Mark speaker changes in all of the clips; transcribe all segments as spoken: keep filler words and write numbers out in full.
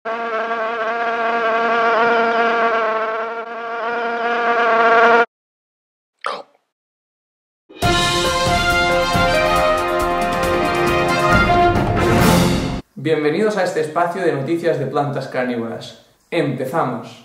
Speaker 1: Bienvenidos a este espacio de noticias de plantas carnívoras. ¡Empezamos!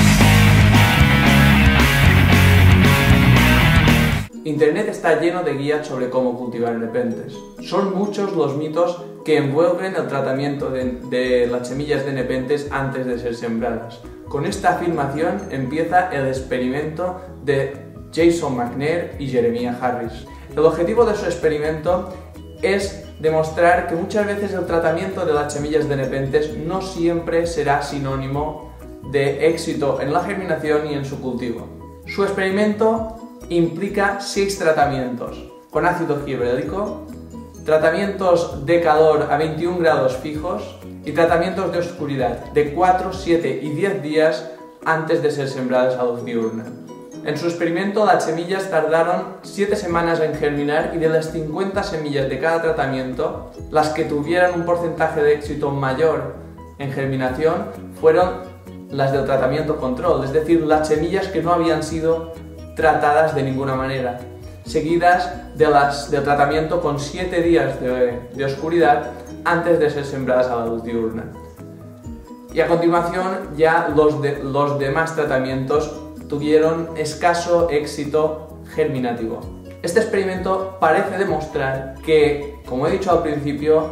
Speaker 1: Internet está lleno de guías sobre cómo cultivar nepentes. Son muchos los mitos que envuelven el tratamiento de, de las semillas de nepentes antes de ser sembradas. Con esta afirmación empieza el experimento de Jason McNair y Jeremiah Harris. El objetivo de su experimento es demostrar que muchas veces el tratamiento de las semillas de nepentes no siempre será sinónimo de éxito en la germinación y en su cultivo. Su experimento implica seis tratamientos con ácido gibrélico, tratamientos de calor a veintiún grados fijos y tratamientos de oscuridad de cuatro, siete y diez días antes de ser sembradas a luz diurna. En su experimento, las semillas tardaron siete semanas en germinar y de las cincuenta semillas de cada tratamiento, las que tuvieran un porcentaje de éxito mayor en germinación fueron las del tratamiento control, es decir, las semillas que no habían sido tratadas de ninguna manera, seguidas de las del tratamiento con siete días de, de oscuridad antes de ser sembradas a la luz diurna. Y a continuación ya los, de, los demás tratamientos tuvieron escaso éxito germinativo. Este experimento parece demostrar que, como he dicho al principio,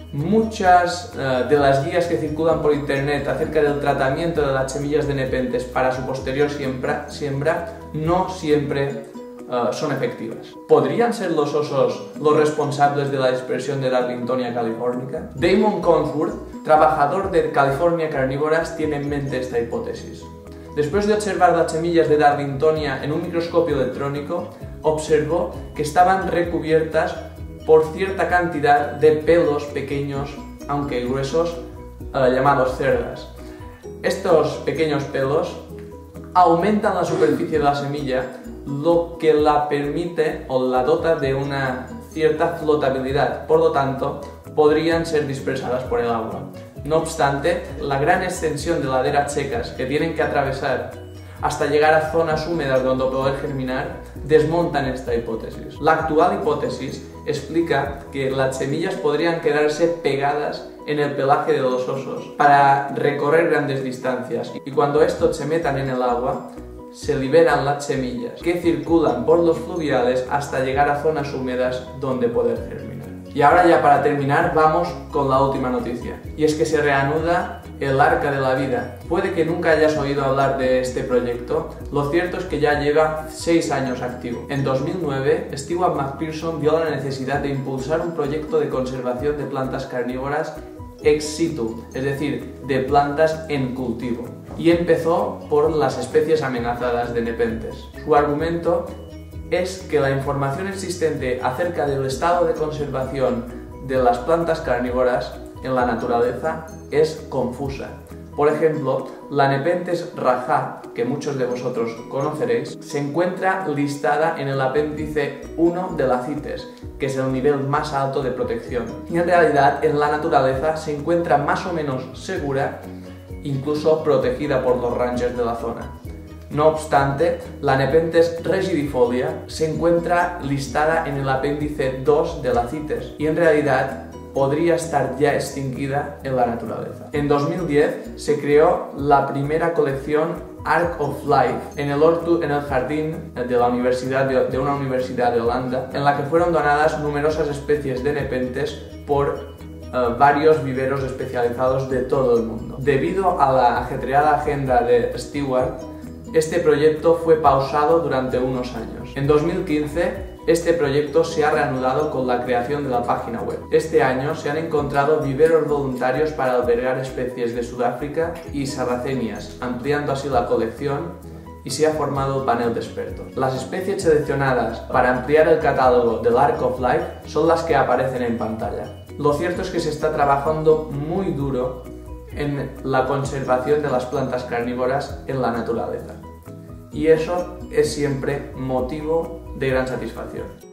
Speaker 1: muchas uh, de las guías que circulan por internet acerca del tratamiento de las semillas de nepentes para su posterior siembra, siembra no siempre uh, son efectivas. ¿Podrían ser los osos los responsables de la dispersión de Darlingtonia californica? Damon Conforth, trabajador de California Carnívoras, tiene en mente esta hipótesis. Después de observar las semillas de Darlingtonia en un microscopio electrónico, observó que estaban recubiertas por cierta cantidad de pelos pequeños, aunque gruesos, eh, llamados cerdas. Estos pequeños pelos aumentan la superficie de la semilla, lo que la permite o la dota de una cierta flotabilidad, por lo tanto, podrían ser dispersadas por el agua. No obstante, la gran extensión de laderas secas que tienen que atravesar hasta llegar a zonas húmedas donde poder germinar desmontan esta hipótesis. La actual hipótesis explica que las semillas podrían quedarse pegadas en el pelaje de los osos para recorrer grandes distancias y cuando estos se metan en el agua se liberan las semillas que circulan por los fluviales hasta llegar a zonas húmedas donde poder germinar. Y ahora ya para terminar vamos con la última noticia, y es que se reanuda el Arca de la Vida. Puede que nunca hayas oído hablar de este proyecto, lo cierto es que ya lleva seis años activo. En dos mil nueve, Stewart McPherson vio la necesidad de impulsar un proyecto de conservación de plantas carnívoras ex situ, es decir, de plantas en cultivo, y empezó por las especies amenazadas de nepentes. Su argumento es que la información existente acerca del estado de conservación de las plantas carnívoras en la naturaleza es confusa. Por ejemplo, la Nepenthes rajá, que muchos de vosotros conoceréis, se encuentra listada en el apéndice uno de la CITES, que es el nivel más alto de protección. Y en realidad, en la naturaleza se encuentra más o menos segura, incluso protegida por los rangers de la zona. No obstante, la Nepenthes rigidifolia se encuentra listada en el apéndice dos de la CITES y en realidad podría estar ya extinguida en la naturaleza. En dos mil diez se creó la primera colección Ark of Life en el, Ortu, en el jardín de, la universidad de, de una universidad de Holanda, en la que fueron donadas numerosas especies de Nepenthes por Uh, varios viveros especializados de todo el mundo. Debido a la ajetreada agenda de Stewart, este proyecto fue pausado durante unos años. En dos mil quince, este proyecto se ha reanudado con la creación de la página web. Este año se han encontrado viveros voluntarios para albergar especies de Sudáfrica y sarracenias, ampliando así la colección y se ha formado un panel de expertos. Las especies seleccionadas para ampliar el catálogo del Ark of Life son las que aparecen en pantalla. Lo cierto es que se está trabajando muy duro en la conservación de las plantas carnívoras en la naturaleza. Y eso es siempre motivo de gran satisfacción.